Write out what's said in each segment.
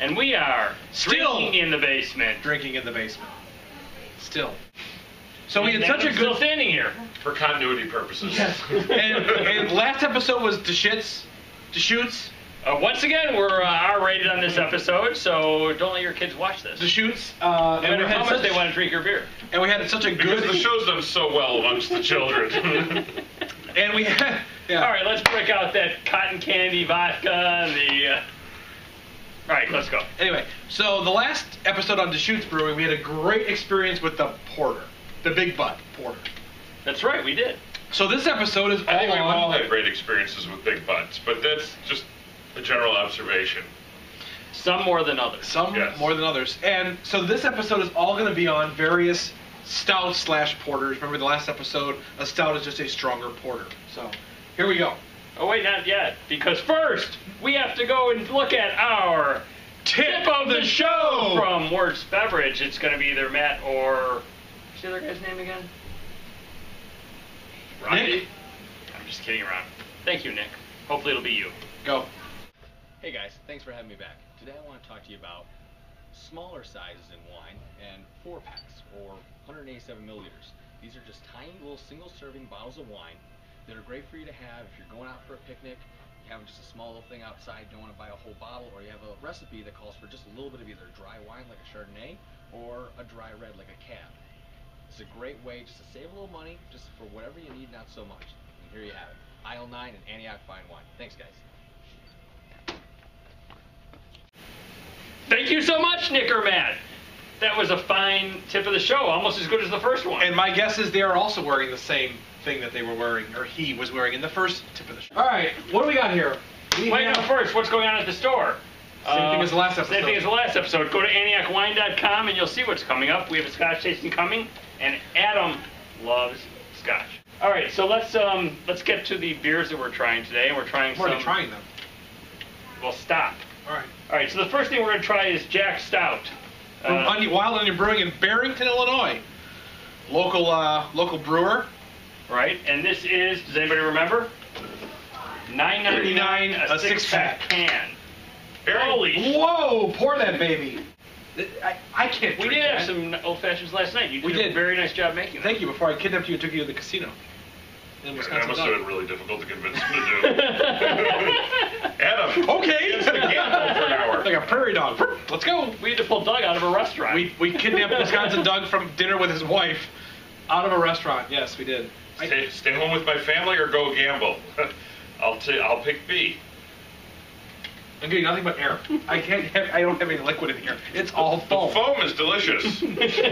And we are drinking in the basement. Drinking in the basement. Still. So we had And such a Adam's good... still standing here. For continuity purposes. Yes. and last episode was Deschutes. Once again, we're R-rated on this episode, so don't let your kids watch this. Deschutes. No matter how much they want to drink your beer. And we had such a Because good... the show's done so well amongst the children. And we had... Yeah. All right, let's break out that cotton candy vodka and the... All right, let's go. Anyway, so the last episode on Deschutes Brewing, we had a great experience with the porter. The Big Butt Porter. That's right, we did. So this episode is I think we've all on... had great experiences with big butts, but that's just a general observation. Some more than others. Some Yes. more than others. And so this episode is all going to be on various stouts/porters. Remember the last episode? A stout is just a stronger porter. So here we go. Oh, wait, not yet. Because first, we have to go and look at our tip of the show from Works Beverage. It's going to be either Matt or... What's the other guy's name again? Nick? I'm just kidding around. Thank you, Nick. Hopefully it'll be you. Go. Hey guys, thanks for having me back. Today I want to talk to you about smaller sizes in wine and 4-packs or 187 milliliters. These are just tiny little single-serving bottles of wine that are great for you to have if you're going out for a picnic, you have just a small little thing outside, don't want to buy a whole bottle, or you have a recipe that calls for just a little bit of either dry wine like a Chardonnay or a dry red like a Cab. It's a great way just to save a little money, just for whatever you need, not so much. And here you have it. Aisle 9 and Antioch Fine Wine. Thanks, guys. Thank you so much, Nick or Matt. That was a fine tip of the show, almost as good as the first one. And my guess is they are also wearing the same thing that they were wearing, or he was wearing in the first tip of the show. All right, what do we got here? Wait, no, first, what's going on at the store? Same thing as the last episode. Same thing as the last episode. Go to AntiochWine.com and you'll see what's coming up. We have a Scotch tasting coming, and Adam loves Scotch. All right, so let's get to the beers that we're trying today. We're trying I'm already trying them. Well, stop. All right. All right, so the first thing we're going to try is Jack Stout. From Wild Onion Brewing in Barrington, Illinois. Local brewer. Right, and this is, does anybody remember? $9.99 a six-pack can. Holy! Whoa! Pour that baby. I can't. We did have some old fashions last night. You did a very nice job making them. Thank you. Before I kidnapped you and took you to the casino. In Wisconsin. That must have been really difficult to convince him to do. Adam. Okay. It's been a gamble for an hour. Like a prairie dog. Let's go. We had to pull Doug out of a restaurant. We kidnapped Wisconsin Doug from dinner with his wife out of a restaurant. Yes, we did. Stay home with my family or go gamble. I'll pick B. I'm getting nothing but air. I don't have any liquid in here. It's all foam. The foam is delicious.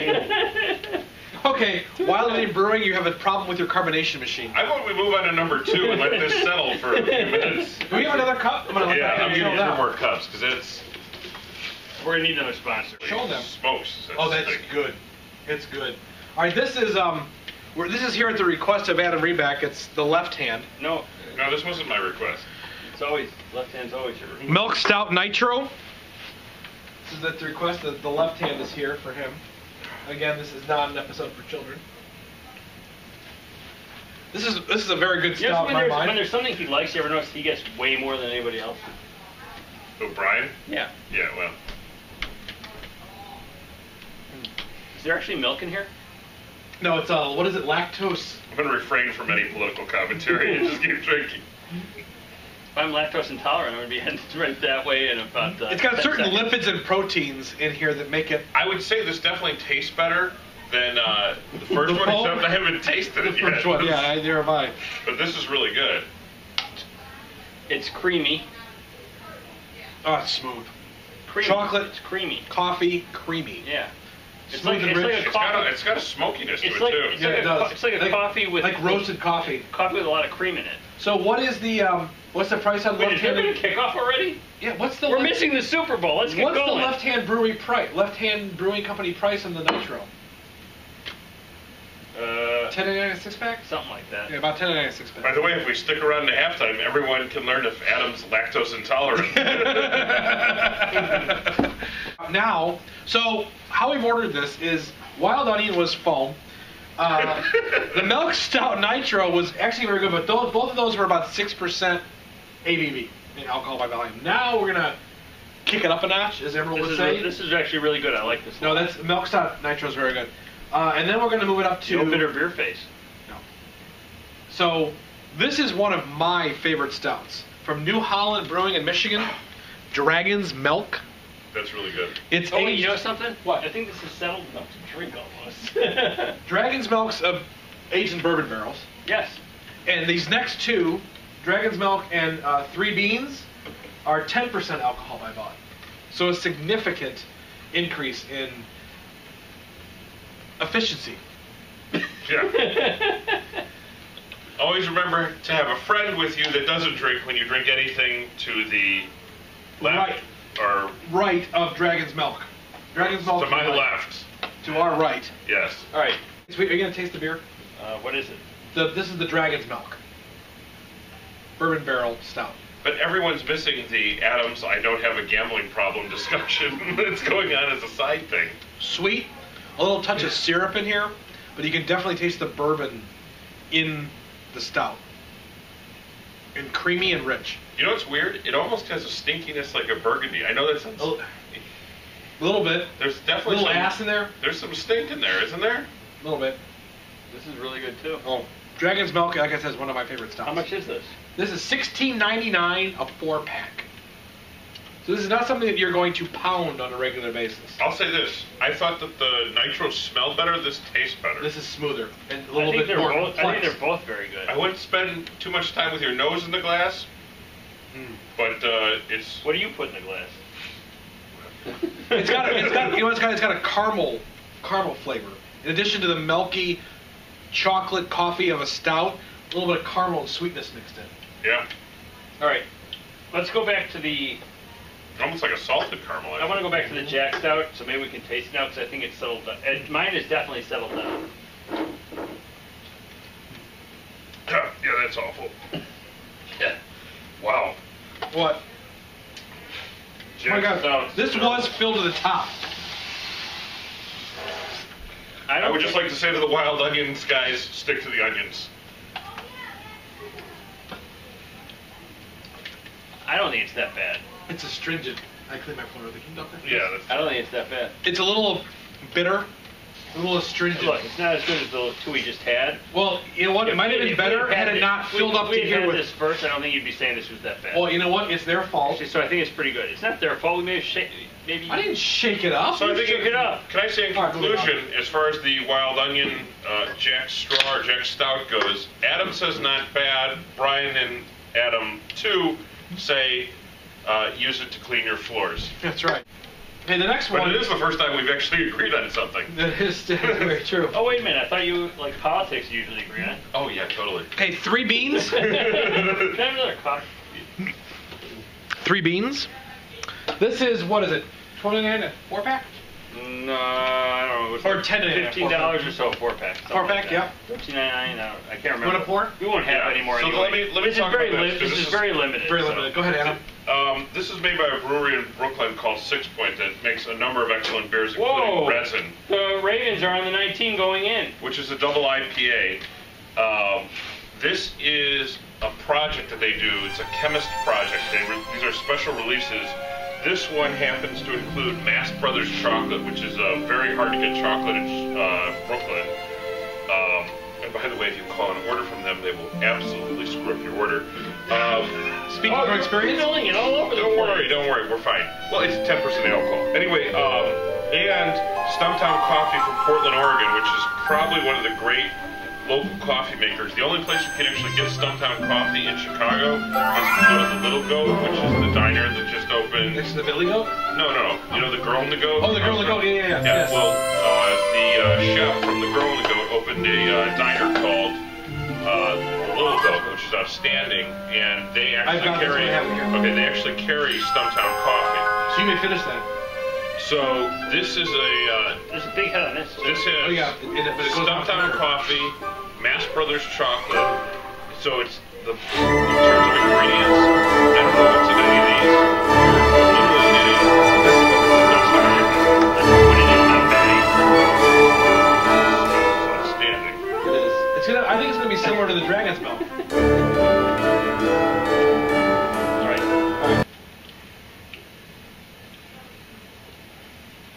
Okay, Wild Onion Brewing, you have a problem with your carbonation machine. I vote we move on to number 2 and let this settle for a few minutes. Do we have another cup? I'm gonna let that I'm show getting 2 now. more cups because it's We're going to need another sponsor. Show them. smokes. Oh, that's good. It's good. All right, this is this is here at the request of Adam Reback. It's the left hand. No, this wasn't my request. it's always, left hand's always your... Milk Stout Nitro. This is at the request of the left hand is here for him. Again, this is not an episode for children. This is a very good Yes, stout in my mind. when there's something he likes, you ever notice he gets way more than anybody else? Oh, Brian? Yeah. Yeah, well. Is there actually milk in here? No, it's what is it? Lactose. I'm going to refrain from any political commentary and just keep drinking. If I'm lactose intolerant, I'm going to be headed right that way in about It's got 10 certain seconds. lipids and proteins in here that make it. I would say this definitely tastes better than the first one, foam? except I haven't tasted it yet. First one, yeah, neither have I. But this is really good. It's creamy. Oh, it's smooth. Creamy. Chocolate. It's creamy. Coffee, creamy. Yeah. It's Smooth like, and it's like rich. a coffee. It's got a smokiness to It's it, like, too. it's Yeah, like it a, does. It's like a coffee with like roasted coffee. coffee with a lot of cream in it. So what is the what's the price on Wait, is there left-handed? been a kickoff already? Yeah, what's the We're missing the Super Bowl. Let's get what's going. the left-hand brewery price? Left-hand brewing company price on the Nitro? 10.99 a six-pack? Something like that. Yeah, about 10.99 a six-pack. By the way, if we stick around to halftime, everyone can learn if Adam's lactose intolerant. Now, so how we've ordered this is Wild Onion was foam. The Milk Stout Nitro was actually very good, but both of those were about 6% ABV in alcohol by volume. Now we're gonna kick it up a notch, as everyone would say. This is actually really good. I like this. No, that's milk stout nitro is very good. And then we're going to move it up to no bitter beer face. No. So this is one of my favorite stouts from New Holland Brewing in Michigan. Dragon's Milk. That's really good. It's wait, aged. you know something? What? I think this is settled enough to drink almost. Dragon's Milk's aged in bourbon barrels. Yes. And these next two, Dragon's Milk and Three Beans, are 10% alcohol by volume. So a significant increase in efficiency. Yeah. Always remember to have a friend with you that doesn't drink when you drink anything to the left or right of Dragon's Milk. Dragon's Milk to my right. left. To our right. Yes. All right. Are you going to taste the beer? What is it? This is the Dragon's Milk. Bourbon barrel stout. But everyone's missing the Adams I don't have a gambling problem discussion that's going on as a side thing. Sweet, a little touch of syrup in here, but you can definitely taste the bourbon in the stout. And creamy and rich. You know what's weird? It almost has a stinkiness like a burgundy. I know that sounds... A little bit. There's A definitely little some, ass in there. There's some stink in there, isn't there? A little bit. This is really good too. Oh, Dragon's Milk, like I said, is one of my favorite stouts. How much is this? This is $16.99 a 4-pack. So this is not something that you're going to pound on a regular basis. I'll say this. I thought that the nitro smelled better. This tastes better. This is smoother and a I little think bit more I complex. think they're both very good. I wouldn't spend too much time with your nose in the glass, but it's... What do you put in the glass? It's got a caramel flavor. In addition to the milky chocolate coffee of a stout, a little bit of caramel and sweetness mixed in. Yeah. All right. Let's go back to the... Almost like a salted caramel. I want to go back to the Jack Stout, so maybe we can taste it now, because I think it's settled down. Mine is definitely settled down. Yeah, that's awful. Yeah. Wow. What? Oh my God. Stouts. This was filled to the top. I would just like to say to the wild onions guys, stick to the onions. I don't think it's that bad. It's astringent. I clean my floor with the doctor. Yeah, that's... I don't think it's that bad. It's a little bitter, a little astringent. Look, it's not as good as the two we just had. Well, you know what? It might have been better had it not filled up to here with with. this first. I don't think you'd be saying this was that bad. Well, you know what? It's their fault. Actually, so I think it's pretty good. It's not their fault. We may have maybe. I didn't shake it up. So I think shook it up. Can I say in All right, conclusion, as far as the wild onion Jack Straw or Jack Stout goes, Adam says not bad. Brian and Adam too say use it to clean your floors. That's right. Hey, the next But one. it is the first time we've actually agreed on something. That is very true. Oh wait a minute! I thought you like politics usually agree on. Oh yeah, totally. Okay, Three Beans. Can I have another coffee? Three Beans. This is, what is it? $29 a 4-pack? No, I don't know. It was Or like $10 $15 or so, 4-pack. 4-pack, yeah. $13.99. I can't remember. You want a pour? We won't have any more So anyway. let me talk about this, 'cause This is very limited. Very so. limited. Go ahead, Adam. This is made by a brewery in Brooklyn called Six Point that makes a number of excellent beers, including Whoa! Resin, The Ravens are on the 19 going in. which is a double IPA. This is a project that they do. It's a chemist project. These are special releases. This one happens to include Mass Brothers chocolate, which is a very hard to get chocolate in Brooklyn. And by the way, if you call an order from them, they will absolutely screw up your order. Speaking from experience. Filling it all over the place. Don't worry, we're fine. Well, it's 10% alcohol. Anyway, and Stumptown Coffee from Portland, Oregon, which is probably one of the great local coffee makers. The only place you can actually get Stumptown Coffee in Chicago is if you go to the Little Goat, which is the diner that just opened. Next to the Billy Goat? No. You know the Girl and the Goat? Oh, the Girl and the Goat, yeah. Yes. Well, the chef from the Girl and the Goat opened a diner called the Little Goat, which is outstanding, and they actually I've got this one, I have it here. Okay, they actually carry Stumptown Coffee. So you may finish that. So this is There's a big head on this. this is Oh, yeah. But it goes on Stumptown further. Coffee, Mass Brothers chocolate. So it's in terms of ingredients, I don't know what's in any of these. You're literally getting that's not your Put it in my bag. outstanding. It is. I think it's going to be similar to the Dragon's Milk. All right.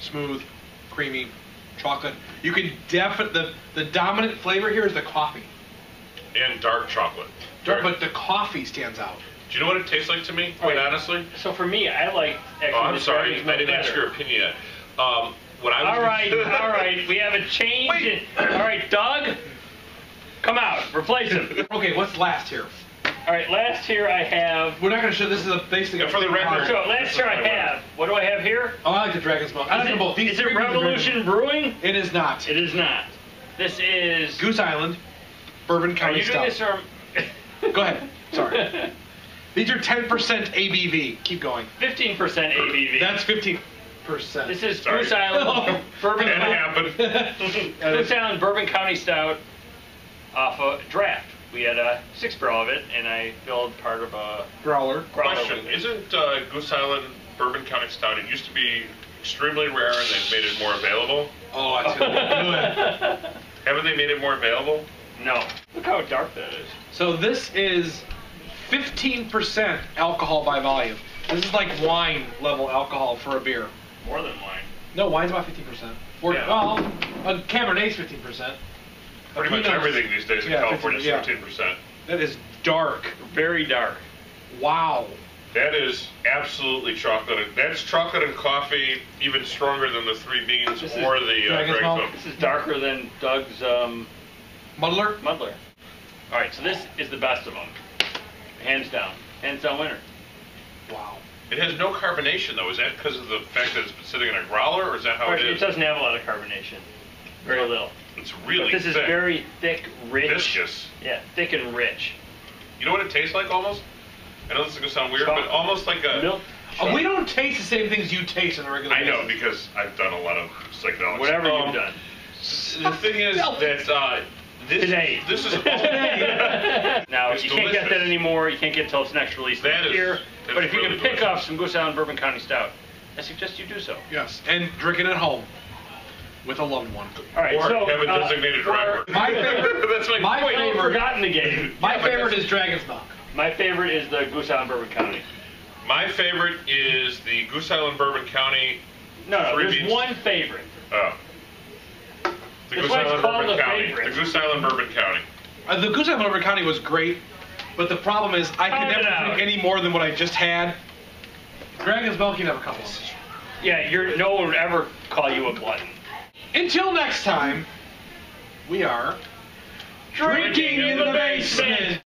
smooth, creamy, chocolate. You can definitely the dominant flavor here is the coffee. And dark chocolate. But the coffee stands out. Do you know what it tastes like to me, quite honestly? So for me, I like actually. Oh, I'm the sorry. Dragon's I didn't Milk ask better. your opinion yet. What I was All right. We have a change. Wait. All right, Doug, come out. Replace him. Okay, what's last here? All right, last here I have. We're not going to show. This is a basically. Yeah, for the record. So last here I have. What do I have here? Oh, I like the Dragon's Milk. I like them both. These Is it three are the Revolution Brewing? It is not. It is not. This is. Goose Island, Bourbon Are County you doing Stout. this or? Go ahead. Sorry. These are 10% ABV. Keep going. 15% ABV. That's 15%. This is Sorry. Goose Island Bourbon. That happened. Goose Island Bourbon County Stout off a draft. We had a 6-barrel of it, and I filled part of a Growler. growler Question: with it. Isn't Goose Island Bourbon County Stout? It used to be extremely rare, and they've made it more available. Oh, that's going to be good. Haven't they made it more available? No. Look how dark that is. So this is 15% alcohol by volume. This is like wine level alcohol for a beer. More than wine. No, wine's about 15%. Yeah. Well, a Cabernet's 15%. Pretty much Pinot's- everything these days in yeah, California is 15%. 15%. That is dark. Very dark. Wow. That is absolutely chocolate. That's chocolate and coffee, even stronger than the Three Beans This is or the Dragon's Dragon's Milk. Milk. This is darker than Doug's Muddler? Muddler. All right, so this is the best of them. Hands down. Hands down winner. Wow. It has no carbonation, though. Is that because of the fact that it's been sitting in a growler, or is that how All right, it it is? doesn't have a lot of carbonation. Very little. It's really But this is thick. very thick, rich. Viscous. Yeah, thick and rich. You know what it tastes like almost? I know this is going to sound weird, but Chocolate. almost like a... Milk. We don't taste the same things you taste on a regular I know, basis. because I've done a lot of psychedelics. Whatever you've done. The thing is that this, Today. this is... Now, It's you can't get that delicious. anymore. You can't get till its next release That next is- year. that But is if you really can pick delicious. up some Goose Island Bourbon County Stout, I suggest you do so. Yes, and drink it at home with a loved one. All right, Or so have a designated driver. My favorite- That's my Wait, point. I've forgotten the game. My Yeah, but favorite that's- is Dragon's Milk. My favorite is the Goose Island Bourbon County. My favorite is the Goose Island Bourbon County. No, Three there's Beans. one favorite. Oh. The That's Goose why it's Island called Bourbon the County. favorite. The Goose Island Bourbon County. The Goose Island Bourbon County was great, but the problem is I could Pound it never out. drink any more than what I just had. Dragon's Milk, you can have a couple. Yeah, no one would ever call you a glutton. Until next time, we are Drinking in the basement.